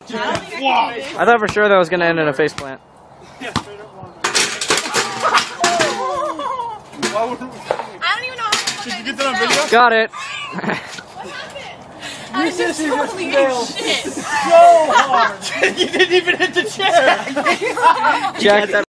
I thought for sure that was going to end in a face plant. I don't even know. Did you get that on video? Got it. You just totally shit. So hard. You didn't even hit the chair. Jack,